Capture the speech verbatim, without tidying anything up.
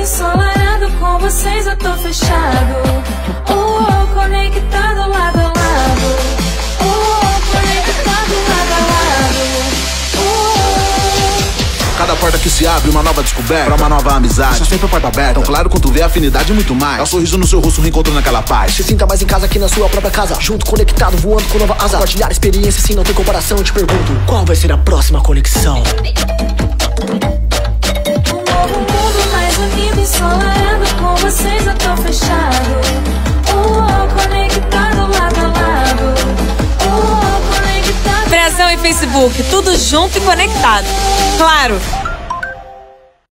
ensolarado, com vocês eu tô fechado. Oh, oh, conectado lado a lado. Oh, oh, conectado lado a lado. Cada porta que se abre, uma nova descoberta, pra uma nova amizade, deixa sempre a porta aberta. Tão claro quanto vê, afinidade e muito mais. É o sorriso no seu rosto, reencontrando aquela paz. Se sinta mais em casa que na sua própria casa. Junto, conectado, voando com nova asa. Compartilhar experiência, sim, não tem comparação. Eu te pergunto, qual vai ser a próxima conexão? Um novo mundo mais unido, ensolarado, com vocês eu tô fechado. Oh, oh, conectado lado a lado. Oh, oh, conectado. Brasil e Facebook, tudo junto e conectado. Claro!